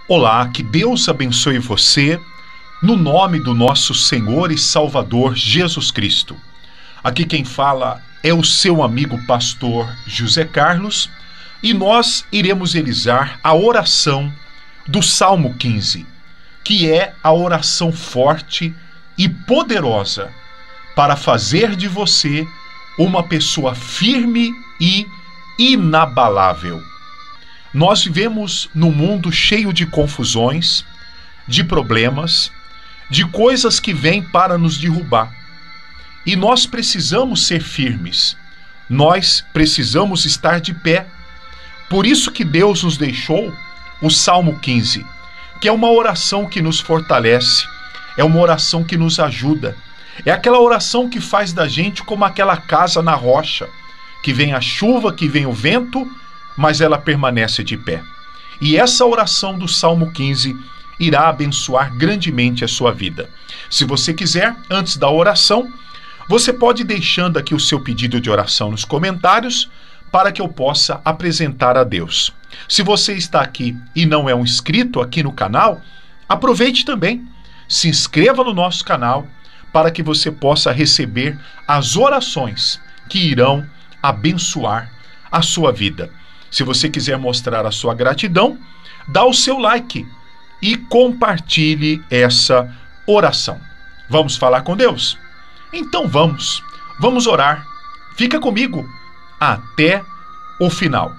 Olá, que Deus abençoe você, no nome do nosso Senhor e Salvador Jesus Cristo. Aqui quem fala é o seu amigo pastor José Carlos e nós iremos realizar a oração do Salmo 15, que é a oração forte e poderosa para fazer de você uma pessoa firme e inabalável. Nós vivemos num mundo cheio de confusões, de problemas, de coisas que vêm para nos derrubar. E nós precisamos ser firmes, nós precisamos estar de pé. Por isso que Deus nos deixou o Salmo 15, que é uma oração que nos fortalece, é uma oração que nos ajuda. É aquela oração que faz da gente como aquela casa na rocha, que vem a chuva, que vem o vento, mas ela permanece de pé. E essa oração do Salmo 15 irá abençoar grandemente a sua vida. Se você quiser, antes da oração, você pode ir deixando aqui o seu pedido de oração nos comentários para que eu possa apresentar a Deus. Se você está aqui e não é um inscrito aqui no canal, aproveite também, se inscreva no nosso canal para que você possa receber as orações que irão abençoar a sua vida. Se você quiser mostrar a sua gratidão, dá o seu like e compartilhe essa oração. Vamos falar com Deus? Então vamos orar. Fica comigo até o final.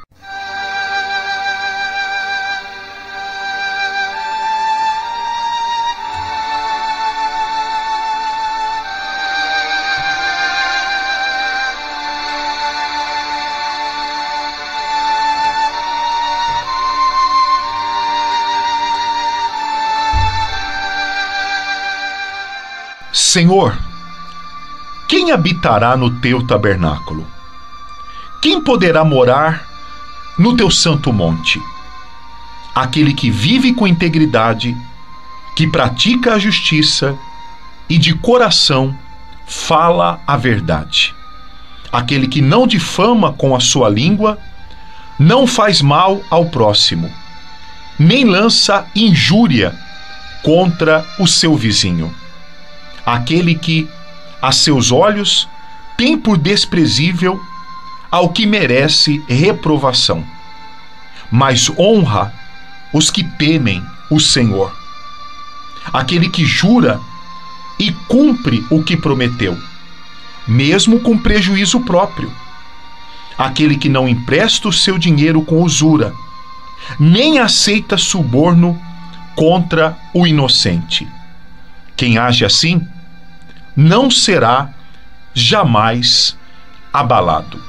Senhor, quem habitará no teu tabernáculo? Quem poderá morar no teu santo monte? Aquele que vive com integridade, que pratica a justiça e de coração fala a verdade. Aquele que não difama com a sua língua, não faz mal ao próximo, nem lança injúria contra o seu vizinho. Aquele que, a seus olhos, tem por desprezível ao que merece reprovação, mas honra os que temem o Senhor. Aquele que jura e cumpre o que prometeu, mesmo com prejuízo próprio. Aquele que não empresta o seu dinheiro com usura, nem aceita suborno contra o inocente. Quem age assim não será jamais abalado.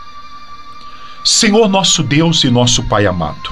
Senhor nosso Deus e nosso Pai amado,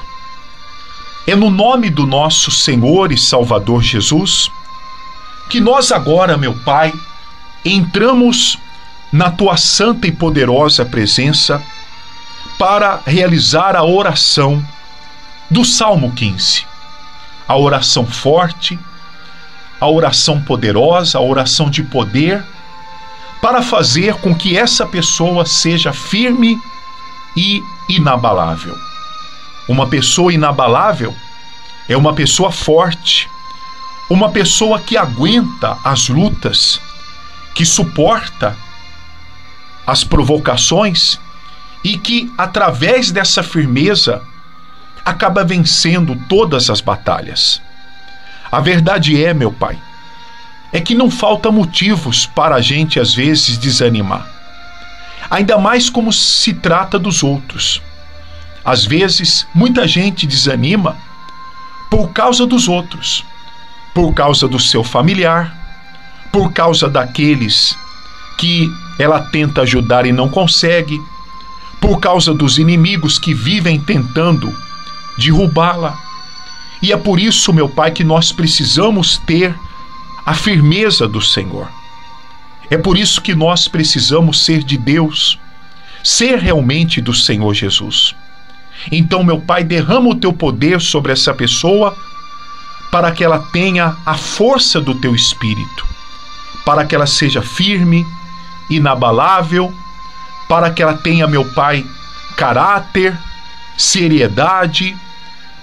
é no nome do nosso Senhor e Salvador Jesus que nós agora, meu Pai, entramos na Tua santa e poderosa presença para realizar a oração do Salmo 15, a oração forte, a oração poderosa, a oração de poder, para fazer com que essa pessoa seja firme e inabalável. Uma pessoa inabalável é uma pessoa forte, uma pessoa que aguenta as lutas, que suporta as provocações e que, através dessa firmeza, acaba vencendo todas as batalhas. A verdade é, meu Pai, é que não falta motivos para a gente às vezes desanimar. Ainda mais como se trata dos outros. Às vezes, muita gente desanima por causa dos outros, por causa do seu familiar, por causa daqueles que ela tenta ajudar e não consegue, por causa dos inimigos que vivem tentando derrubá-la. E é por isso, meu Pai, que nós precisamos ter a firmeza do Senhor. É por isso que nós precisamos ser de Deus, ser realmente do Senhor Jesus. Então, meu Pai, derrama o Teu poder sobre essa pessoa para que ela tenha a força do Teu Espírito, para que ela seja firme, inabalável, para que ela tenha, meu Pai, caráter, seriedade,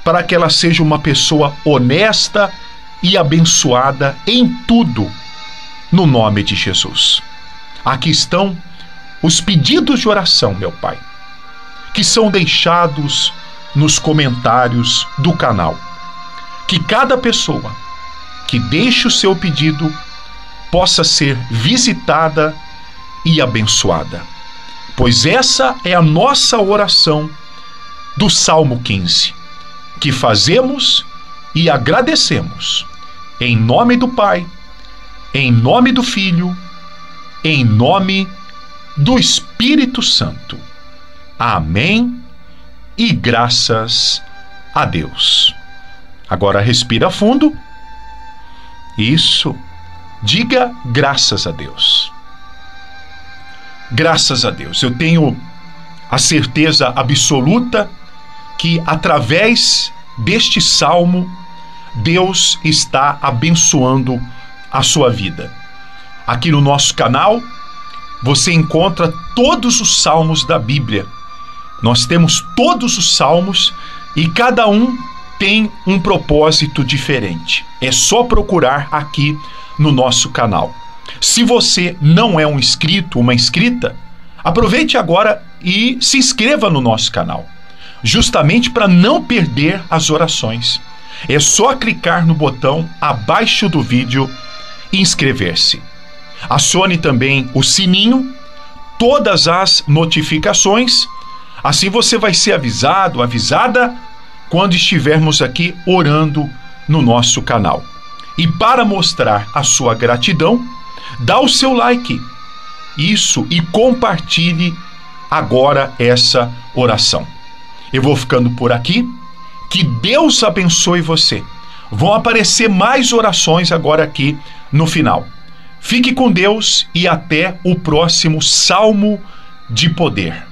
para que ela seja uma pessoa honesta e abençoada em tudo, no nome de Jesus. Aqui estão os pedidos de oração, meu Pai, que são deixados nos comentários do canal. Que cada pessoa que deixe o seu pedido possa ser visitada e abençoada, pois essa é a nossa oração do Salmo 15, que fazemos e agradecemos em nome do Pai, em nome do Filho, em nome do Espírito Santo. Amém e graças a Deus. Agora respira fundo. Isso. Diga graças a Deus. Graças a Deus. Eu tenho a certeza absoluta que através deste salmo Deus está abençoando a sua vida. Aqui no nosso canal você encontra todos os salmos da Bíblia. Nós temos todos os salmos e cada um tem um propósito diferente. É só procurar aqui no nosso canal. Se você não é um inscrito, uma inscrita, aproveite agora e se inscreva no nosso canal, justamente para não perder as orações. É só clicar no botão abaixo do vídeo e inscrever-se. Acione também o sininho, todas as notificações, assim você vai ser avisado, avisada, quando estivermos aqui orando no nosso canal. E para mostrar a sua gratidão, dá o seu like, isso, e compartilhe agora essa oração. Eu vou ficando por aqui, que Deus abençoe você. Vão aparecer mais orações agora aqui no final. Fique com Deus e até o próximo Salmo de Poder.